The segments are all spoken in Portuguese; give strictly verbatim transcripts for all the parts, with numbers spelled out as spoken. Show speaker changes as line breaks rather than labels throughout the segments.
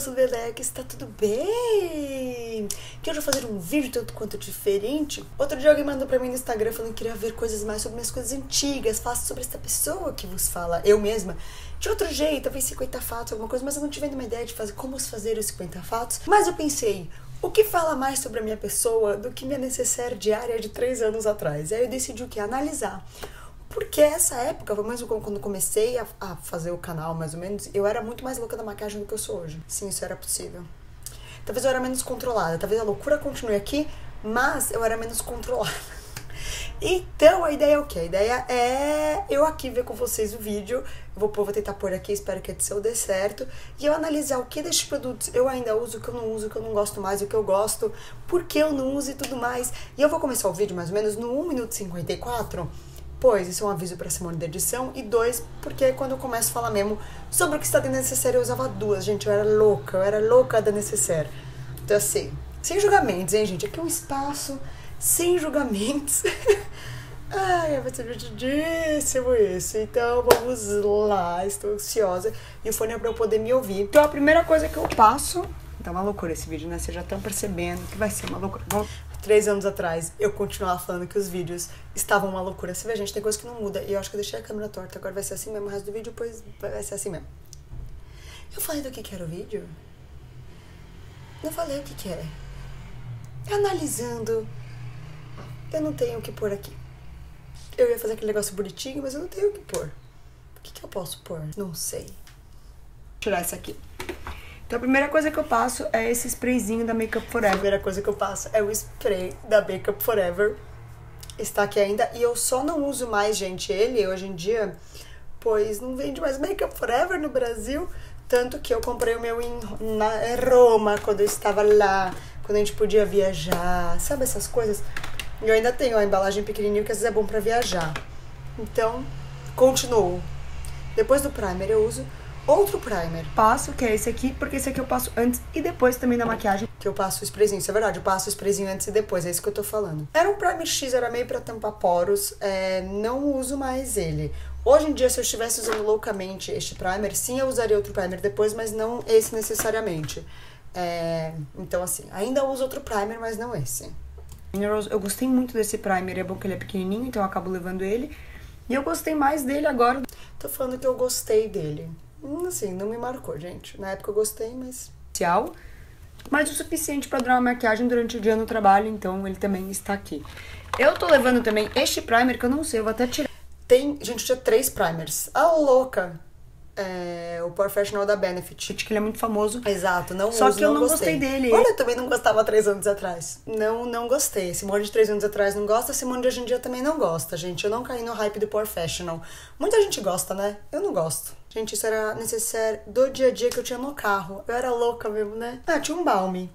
sou Leleque, está tudo bem? Que hoje eu vou fazer um vídeo tanto quanto diferente. Outro dia alguém mandou pra mim no Instagram falando que queria ver coisas mais sobre minhas coisas antigas. Faço sobre essa pessoa que vos fala, eu mesma. De outro jeito, talvez cinquenta fatos, alguma coisa, mas eu não tive nenhuma ideia de fazer como fazer os cinquenta fatos. Mas eu pensei, o que fala mais sobre a minha pessoa do que minha necessaire diária de três anos atrás? Aí eu decidi o que? Analisar. Porque essa época, pelo menos quando comecei a, a fazer o canal, mais ou menos, eu era muito mais louca da maquiagem do que eu sou hoje. Sim, isso era possível. Talvez eu era menos controlada, talvez a loucura continue aqui, mas eu era menos controlada. Então, a ideia é o quê? A ideia é eu aqui ver com vocês o vídeo, eu vou, vou tentar pôr aqui, espero que a edição dê certo, e eu analisar o que destes produtos eu ainda uso, o que eu não uso, o que eu não gosto mais, o que eu gosto, por que eu não uso e tudo mais. E eu vou começar o vídeo mais ou menos no um minuto e cinquenta e quatro, pois isso é um aviso pra Simone da edição, e dois, porque quando eu começo a falar mesmo sobre o que está da necessaire, eu usava duas, gente, eu era louca, eu era louca da necessaire. Então assim, sem julgamentos, hein, gente, aqui é um espaço sem julgamentos. Ai, vai ser divertidíssimo isso. Então vamos lá, estou ansiosa. E o fone é pra eu poder me ouvir. Então a primeira coisa que eu passo... Tá uma loucura esse vídeo, né? Vocês já estão percebendo que vai ser uma loucura. Bom, três anos atrás eu continuava falando que os vídeos estavam uma loucura. Você vê, gente, tem coisa que não muda. E eu acho que eu deixei a câmera torta. Agora vai ser assim mesmo o resto do vídeo, pois vai ser assim mesmo. Eu falei do que que era o vídeo? Não falei o que que é. Analisando... Eu não tenho o que pôr aqui. Eu ia fazer aquele negócio bonitinho, mas eu não tenho o que pôr. O que que eu posso pôr? Não sei. Vou tirar isso aqui. Então a primeira coisa que eu passo é esse sprayzinho da Makeup Forever. A primeira coisa que eu passo é o spray da Makeup Forever. Está aqui ainda. E eu só não uso mais, gente, ele hoje em dia, pois não vende mais Makeup Forever no Brasil. Tanto que eu comprei o meu em, na, em Roma, quando eu estava lá, quando a gente podia viajar. Sabe essas coisas? Eu ainda tenho a embalagem pequenininha, que às vezes é bom pra viajar. Então, continuo. Depois do primer, eu uso outro primer. Passo, que é esse aqui, porque esse aqui eu passo antes e depois também da maquiagem. Que eu passo o sprayzinho, isso é verdade, eu passo o sprayzinho antes e depois, é isso que eu tô falando. Era um primer X, era meio pra tampar poros, é, não uso mais ele. Hoje em dia, se eu estivesse usando loucamente este primer, sim, eu usaria outro primer depois, mas não esse necessariamente. É, então, assim, ainda uso outro primer, mas não esse. Eu gostei muito desse primer, é bom que ele é pequenininho, então eu acabo levando ele. E eu gostei mais dele agora. Tô falando que eu gostei dele. Hum, assim, não me marcou, gente. Na época eu gostei, mas... Mas o suficiente pra durar uma maquiagem durante o dia no trabalho, então ele também está aqui. Eu tô levando também este primer, que eu não sei, eu vou até tirar. Tem, gente, eu tinha três primers. A louca! É, o Professional da Benefit, que ele é muito famoso. Exato, não
Só
uso,
que eu
não
não
gostei.
gostei dele.
Olha, eu também não gostava há três anos atrás. Não, não gostei. Simone de três anos atrás não gosta, Simone de hoje em dia também não gosta, gente. Eu não caí no hype do Professional. Muita gente gosta, né? Eu não gosto. Gente, isso era necessário do dia a dia que eu tinha no carro. Eu era louca mesmo, né? Ah, tinha um balme.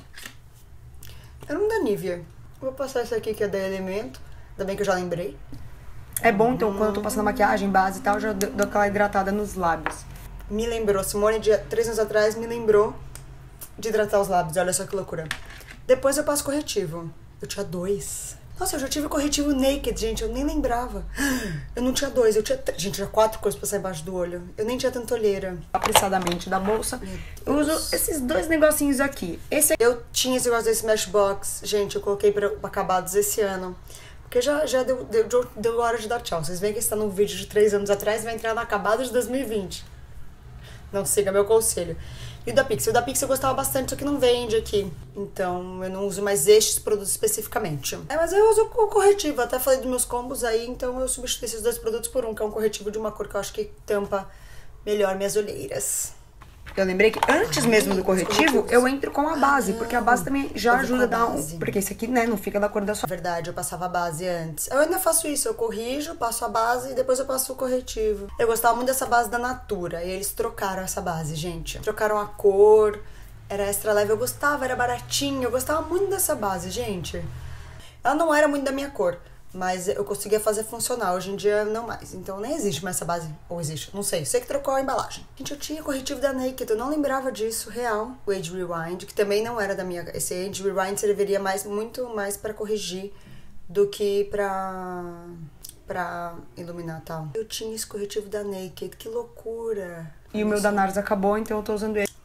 Era um da Nivea. Vou passar esse aqui que é da Elemento. Ainda bem que eu já lembrei.
É bom, então, quando eu tô passando maquiagem, base e tal, eu já dou aquela hidratada nos lábios.
Me lembrou, Simone de três anos atrás me lembrou de hidratar os lábios, olha só que loucura. Depois eu passo corretivo. Eu tinha dois. Nossa, eu já tive corretivo naked, gente, eu nem lembrava. Eu não tinha dois, eu tinha... Gente, tinha quatro coisas pra sair embaixo do olho. Eu nem tinha tanta olheira.
Apressadamente da bolsa. Eu uso esses dois negocinhos aqui. Esse aqui...
Eu tinha esse negócio desse Smashbox, gente, eu coloquei pra acabados esse ano. Porque já, já deu, deu, deu hora de dar tchau. Vocês veem que está num vídeo de três anos atrás, vai entrar no acabado de dois mil e vinte. Não siga meu conselho. E o da Pixel? O da Pixel eu gostava bastante, só que não vende aqui. Então eu não uso mais estes produtos especificamente. É, mas eu uso o corretivo. Até falei dos meus combos aí, então eu substituí esses dois produtos por um, que é um corretivo de uma cor que eu acho que tampa melhor minhas olheiras.
Eu lembrei que antes mesmo do corretivo, eu entro com a base, porque a base também já ajuda a dar um... Porque esse aqui, né, não fica da cor da sua...
Verdade, eu passava a base antes. Eu ainda faço isso, eu corrijo, passo a base e depois eu passo o corretivo. Eu gostava muito dessa base da Natura, e eles trocaram essa base, gente. Trocaram a cor, era extra leve, eu gostava, era baratinho, eu gostava muito dessa base, gente. Ela não era muito da minha cor, mas eu conseguia fazer funcionar. Hoje em dia, não mais. Então, nem existe mais essa base. Ou existe, não sei. Sei que trocou a embalagem. Gente, eu tinha corretivo da Naked. Eu não lembrava disso, real. O Age Rewind, que também não era da minha... Esse Age Rewind serviria mais, muito mais pra corrigir do que pra... pra iluminar e tal. Eu tinha esse corretivo da Naked. Que loucura.
E o meu da Nars acabou, então eu tô usando ele.
É,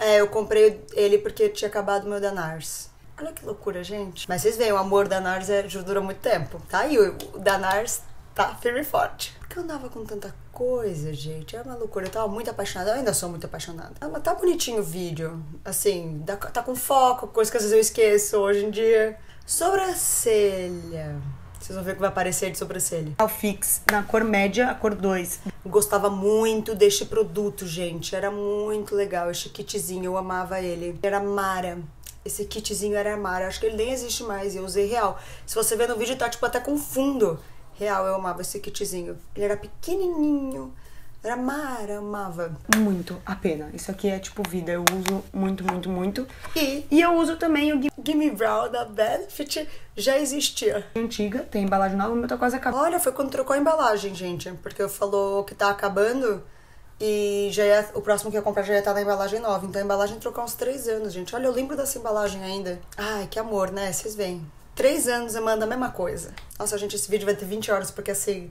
É, eu comprei ele porque tinha acabado o meu da Nars. Olha que loucura, gente. Mas vocês veem, o amor da Nars é, já dura muito tempo, tá? E o, o da Nars tá firme e forte. Porque eu andava com tanta coisa, gente. É uma loucura. Eu tava muito apaixonada. Eu ainda sou muito apaixonada. Ah, mas tá bonitinho o vídeo. Assim, dá, tá com foco, coisa que às vezes eu esqueço hoje em dia. Sobrancelha. Vocês vão ver o que vai aparecer de sobrancelha.
O Fix, na cor média, a cor dois.
Gostava muito deste produto, gente. Era muito legal esse kitzinho. Eu amava ele. Era Mara. Esse kitzinho era Mara. Acho que ele nem existe mais. Eu usei real. Se você ver no vídeo, tá tipo até com fundo. Real, eu amava esse kitzinho. Ele era pequenininho. Era Mara, eu amava.
Muito a pena. Isso aqui é tipo vida. Eu uso muito, muito, muito.
E,
e eu uso também o
Gimme Brown da Benefit. Já existia.
Antiga, tem embalagem nova, o meu tá quase acabando.
Olha, foi quando trocou a embalagem, gente. Porque eu falou que tá acabando. E já ia, o próximo que eu ia comprar já ia estar na embalagem nova. Então a embalagem trocou há uns três anos, gente. Olha, eu lembro dessa embalagem ainda. Ai, que amor, né? Vocês veem. Três anos eu mando a mesma coisa. Nossa, gente, esse vídeo vai ter vinte horas, porque assim...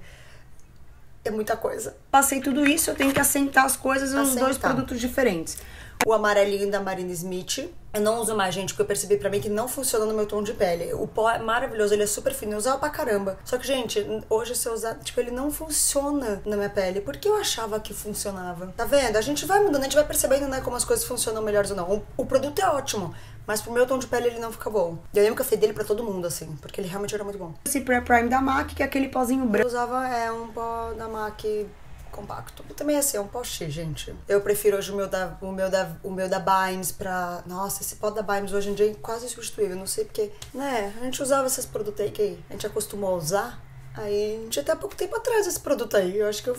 é muita coisa.
Passei tudo isso, eu tenho que assentar as coisas nos dois produtos diferentes.
O amarelinho da Marina Smith. Eu não uso mais, gente, porque eu percebi pra mim que não funciona no meu tom de pele. O pó é maravilhoso, ele é super fino, eu usava pra caramba. Só que, gente, hoje se eu usar, tipo, ele não funciona na minha pele. Porque eu achava que funcionava. Tá vendo? A gente vai mudando, a gente vai percebendo, né, como as coisas funcionam melhores ou não. O, o produto é ótimo, mas pro meu tom de pele ele não fica bom. Eu lembro que eu fiz dele pra todo mundo, assim, porque ele realmente era muito bom.
Esse Pre-Prime da MAC, que é aquele pozinho branco.
Eu usava, é, um pó da MAC... compacto. E também assim, é um pó X, gente. Eu prefiro hoje o meu da, o meu da, o meu da Bimes pra... Nossa, esse pó da Bimes hoje em dia é quase substituível. Não sei porque, né? A gente usava esses produtos aí que a gente acostumou a usar. Aí, a gente até há pouco tempo atrás esse produto aí. Eu acho que eu...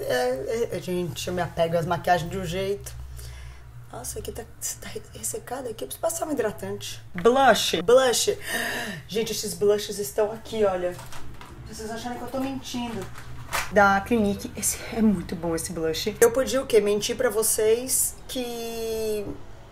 É, é, gente, eu me apego às maquiagens de um jeito. Nossa, aqui tá, tá ressecada aqui. Eu preciso passar um hidratante.
Blush.
Blush. Gente, esses blushes estão aqui, olha. Vocês acharem que eu tô mentindo.
Da Clinique. Esse é muito bom, esse blush.
Eu podia o quê? Mentir pra vocês que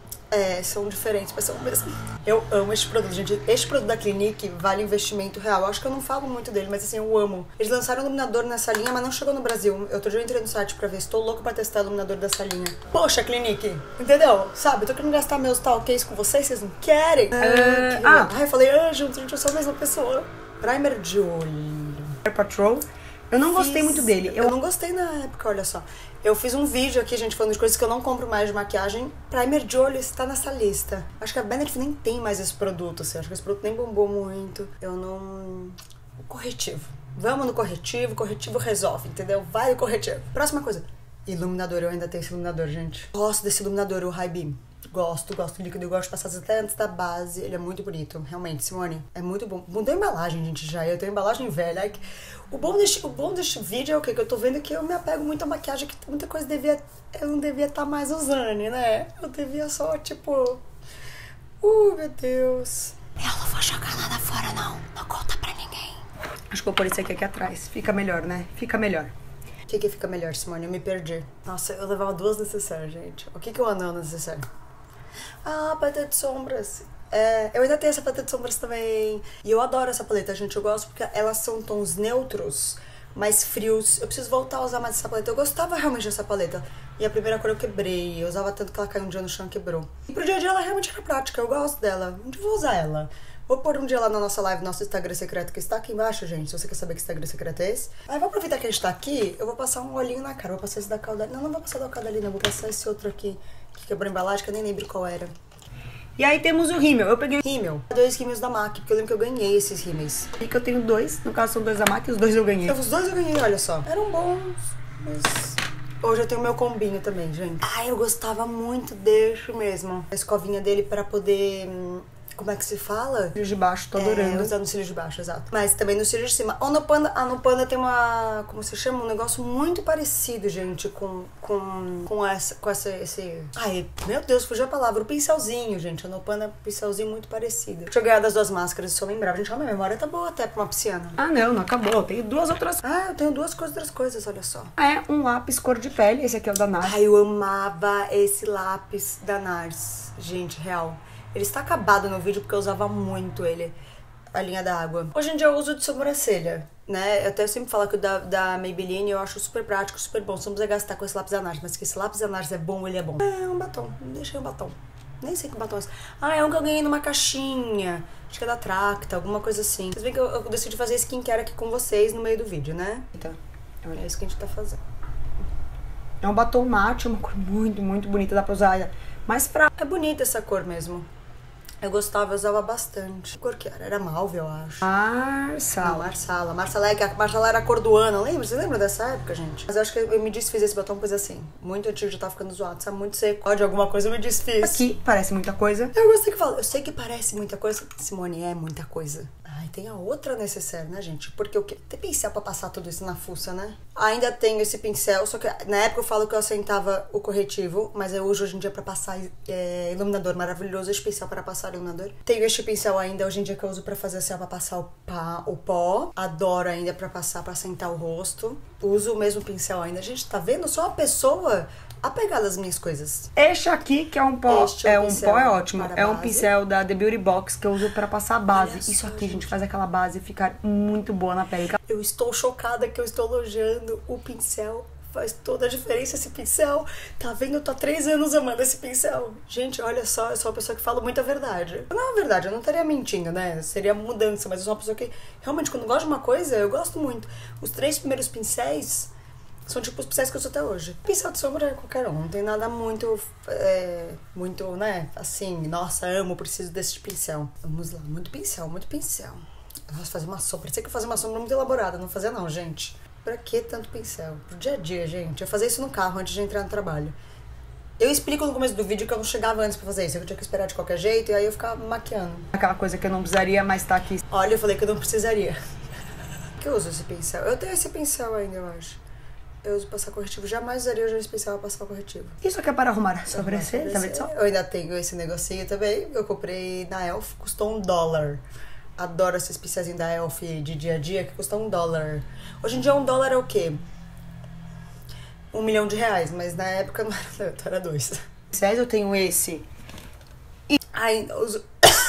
é, são diferentes, mas são o mesmo. Eu amo este produto, gente. Este produto da Clinique vale investimento real. Eu acho que eu não falo muito dele, mas assim, eu amo. Eles lançaram um iluminador nessa linha, mas não chegou no Brasil. Outro dia eu entrei no site pra ver. Estou louco pra testar o iluminador dessa linha. Poxa, Clinique. Entendeu? Sabe? Eu tô querendo gastar meus talks com vocês, vocês não querem?
Uh, que... Ah,
Ai, eu falei, ah, gente, eu sou a mesma pessoa. Primer de olho.
Hair Patrol. Eu não
Fiz...
gostei muito dele.
Eu... eu não gostei na época, olha só. Eu fiz um vídeo aqui, gente, falando de coisas que eu não compro mais de maquiagem. Primer de olho está nessa lista. Acho que a Benefit nem tem mais esse produto, assim. Acho que esse produto nem bombou muito. Eu não... O corretivo. Vamos no corretivo, corretivo resolve, entendeu? Vai o corretivo. Próxima coisa. Iluminador. Eu ainda tenho esse iluminador, gente. Gosto desse iluminador, o High Beam. Gosto, gosto do líquido, eu gosto de passar até antes da base. Ele é muito bonito, realmente, Simone. É muito bom. Mudou a embalagem, gente, já. Eu tenho embalagem velha. O bom deste, o bom deste vídeo é o quê? Que eu tô vendo que eu me apego muito à maquiagem, que muita coisa devia... Eu não devia estar tá mais usando, né? Eu devia só, tipo... Uh, meu Deus. Eu não vou jogar nada fora, não. Não conta pra ninguém.
Acho que vou pôr esse aqui, aqui atrás. Fica melhor, né? Fica melhor.
O que que fica melhor, Simone? Eu me perdi. Nossa, eu levava duas necessárias, gente. O que que é o anel necessário? Ah, paleta de sombras. É, eu ainda tenho essa paleta de sombras também. E eu adoro essa paleta, gente. Eu gosto porque elas são tons neutros, mais frios. Eu preciso voltar a usar mais essa paleta. Eu gostava realmente dessa paleta. E a primeira cor eu quebrei. Eu usava tanto que ela caiu um dia no chão e quebrou. E pro dia a dia ela realmente era prática. Eu gosto dela. Onde eu vou usar ela? Vou pôr um dia lá na nossa live, nosso Instagram secreto, que está aqui embaixo, gente. Se você quer saber que Instagram secreto é esse. Aí vou aproveitar que a gente tá aqui. Eu vou passar um olhinho na cara. Vou passar esse da Caudalie. Não, não vou passar da Caudalie, não. Vou passar esse outro aqui, que quebrou a embalagem, que eu nem lembro qual era.
E aí temos o rímel. Eu peguei
rímel. Dois rímels da MAC, porque eu lembro que eu ganhei esses rímels.
E que eu tenho dois. No caso são dois da MAC e os dois eu ganhei.
Os dois eu ganhei, olha só. Eram bons, mas... Hoje eu tenho o meu combinho também, gente. Ai, eu gostava muito desse mesmo. A escovinha dele pra poder... Como é que se fala?
Cílios de baixo, tô adorando.
É, usar no cílio de baixo, exato. Mas também no cílio de cima. Ou no Panda, ah, no Panda tem uma, como se chama? Um negócio muito parecido, gente, com, com, com essa, com essa, esse... Ai, meu Deus, fugiu a palavra. O pincelzinho, gente. No Panda, um pincelzinho muito parecido. Deixa eu ganhar das duas máscaras, se eu lembrar. Gente, a minha memória tá boa até pra uma pisciana.
Ah, não, não acabou. Eu tenho duas outras...
Ah, eu tenho duas coisas, outras coisas, olha só.
É, um lápis cor de pele. Esse aqui é o da Nars.
Ai, eu amava esse lápis da Nars. Gente, real. Ele está acabado no vídeo porque eu usava muito ele, a linha da água. Hoje em dia eu uso de sobrancelha. né? Eu até sempre falo que o da, da Maybelline eu acho super prático, super bom. Você não precisa gastar com esse lápis análise, mas que esse lápis análise é bom, ele é bom. É um batom, deixei um batom. Nem sei que batom é esse. Ah, é um que eu ganhei numa caixinha. Acho que é da Tracta, alguma coisa assim. Vocês veem que eu, eu decidi fazer skincare aqui com vocês no meio do vídeo, né? Então, é isso que a gente tá fazendo.
É um batom mate, uma cor muito, muito bonita. Dá pra usar mais pra...
É bonita essa cor mesmo. Eu gostava, eu usava bastante. Que cor que era? Era malve, eu acho.
Marsala.
Não, Marsala. Marsala, é que a Marsala era a cor do ano, lembra? Você lembra dessa época, gente? Mas eu acho que eu me desfiz esse batom, coisa assim. Muito antigo, já tava ficando zoado, sabe? Muito seco. De alguma coisa eu me desfiz.
Aqui parece muita coisa.
Eu gostei que fala. Eu sei que parece muita coisa. Simone, é muita coisa. Ai, tem a outra necessaire, né, gente? Porque o quê? Tem pincel pra passar tudo isso na fuça, né? Ainda tenho esse pincel, só que na época eu falo que eu assentava o corretivo, mas eu uso hoje em dia pra passar é, iluminador maravilhoso, esse pincel para passar iluminador. Tenho este pincel ainda hoje em dia que eu uso pra fazer assim, ó, pra passar o, pá, o pó. Adoro ainda pra passar, pra assentar o rosto. Uso o mesmo pincel ainda. Gente, tá vendo? Eu sou uma pessoa apegada às minhas coisas.
Este aqui, que é um pó,
este é um,
é um pó, é ótimo. É um
base.
pincel da The Beauty Box que eu uso pra passar a base.
Olha
Isso
só,
aqui, gente,
gente,
faz aquela base ficar muito boa na pele.
Eu estou chocada que eu estou elogiando o pincel. Faz toda a diferença esse pincel. Tá vendo? Eu tô há três anos amando esse pincel. Gente, olha só, eu sou uma pessoa que fala muita verdade. Não é verdade, eu não estaria mentindo, né? Seria mudança, mas eu sou uma pessoa que realmente, quando eu gosto de uma coisa, eu gosto muito. Os três primeiros pincéis são tipo os pincéis que eu uso até hoje. Pincel de sombra é qualquer um, não tem nada muito, é, muito, né? Assim, nossa, amo, preciso desse pincel. Vamos lá, muito pincel, muito pincel. Nossa, fazer uma sombra. Parecia que eu fazia uma sombra muito elaborada, não fazia não, gente. Pra que tanto pincel? Pro dia a dia, gente. Eu fazia isso no carro antes de entrar no trabalho. Eu explico no começo do vídeo que eu não chegava antes pra fazer isso. Eu tinha que esperar de qualquer jeito e aí eu ficava maquiando.
Aquela coisa que eu não precisaria, mas tá aqui.
Olha, eu falei que eu não precisaria. Que eu uso esse pincel? Eu tenho esse pincel ainda, eu acho. Eu uso passar corretivo. Jamais usaria hoje esse pincel pra passar corretivo.
Isso aqui é para arrumar a sobrancelha, tá vendo só?
Eu ainda tenho esse negocinho também. Eu comprei na Elf, custou um dólar. Adoro esses pincéis da Elf de dia a dia que custam um dólar. Hoje em dia um dólar é o quê? Um milhão de reais, mas na época não era, não, era dois.
Pincéis eu tenho esse.
E ainda uso.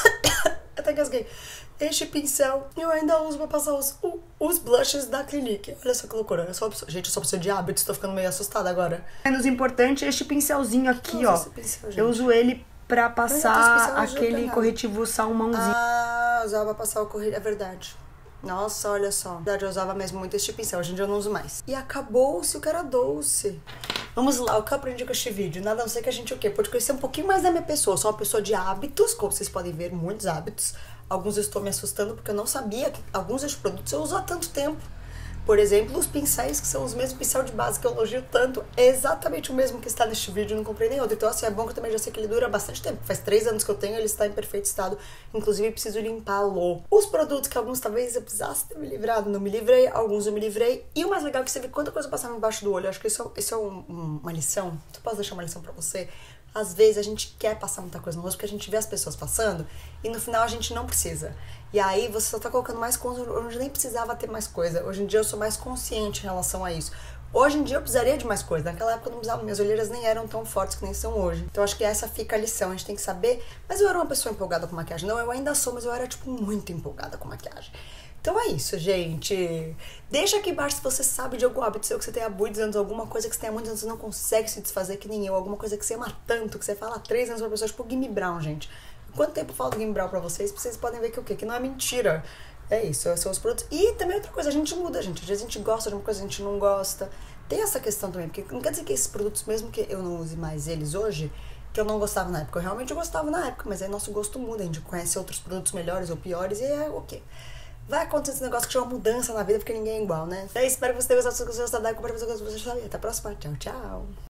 Até gasguei. Este pincel eu ainda uso pra passar os, os blushes da Clinique. Olha só que loucura. Eu sou pessoa, gente, eu sou pessoa de hábitos, tô ficando meio assustada agora.
Menos importante é este pincelzinho aqui,
Nossa,
ó.
pincel,
eu uso ele pra passar aquele
nada.
corretivo salmãozinho.
Ah, usava pra passar o corretivo. É verdade. Nossa, olha só. Na verdade, eu usava mesmo muito este pincel. Hoje em dia eu não uso mais. E acabou-se o que era doce. Vamos lá, o que eu aprendi com este vídeo? Nada a não ser que a gente o quê? Pode conhecer um pouquinho mais da minha pessoa. Eu sou uma pessoa de hábitos, como vocês podem ver, muitos hábitos. Alguns eu estou me assustando porque eu não sabia que alguns desses produtos eu uso há tanto tempo. Por exemplo, os pincéis, que são os mesmos pincel de base que eu elogio tanto, é exatamente o mesmo que está neste vídeo, eu não comprei nem outro. Então, assim, é bom que eu também já sei que ele dura bastante tempo. Faz três anos que eu tenho, ele está em perfeito estado. Inclusive, eu preciso limpá-lo. Os produtos que alguns talvez eu precisasse ter me livrado, não me livrei. Alguns eu me livrei. E o mais legal é que você vê quanta coisa passava embaixo do olho. Eu acho que isso, isso é um, um, uma lição. Tu posso deixar uma lição pra você? Às vezes a gente quer passar muita coisa no rosto porque a gente vê as pessoas passando e no final a gente não precisa. E aí você só tá colocando mais coisa onde nem precisava ter mais coisa. Hoje em dia eu sou mais consciente em relação a isso. Hoje em dia eu precisaria de mais coisa. Naquela época eu não precisava, minhas olheiras nem eram tão fortes que nem são hoje. Então acho que essa fica a lição, a gente tem que saber. Mas eu era uma pessoa empolgada com maquiagem. Não, eu ainda sou, mas eu era tipo muito empolgada com maquiagem. Então é isso, gente. Deixa aqui embaixo se você sabe de algum hábito seu que você tem há muitos anos, alguma coisa que você tem há muitos anos e não consegue se desfazer que nem eu, alguma coisa que você ama tanto, que você fala há três anos pra pessoa, tipo o Gimme Brown, gente. Quanto tempo eu falo do Gimme Brown pra vocês? Vocês podem ver que o quê? Que não é mentira. É isso, são os produtos. E também outra coisa, a gente muda, gente. Às vezes a gente gosta de uma coisa, a gente não gosta. Tem essa questão também, porque não quer dizer que esses produtos, mesmo que eu não use mais eles hoje, que eu não gostava na época. Eu realmente gostava na época, mas aí nosso gosto muda, a gente conhece outros produtos melhores ou piores e é o quê? Vai acontecer esse negócio que chama mudança na vida, porque ninguém é igual, né? É isso, espero que você tenha gostado. Se você gostou, dá like, compartilha com as pessoas que você sabia. Até a próxima. Tchau, tchau.